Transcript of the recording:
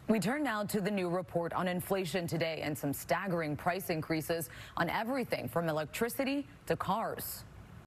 We turn now to the new report on inflation today and some staggering price increases on everything from electricity to cars.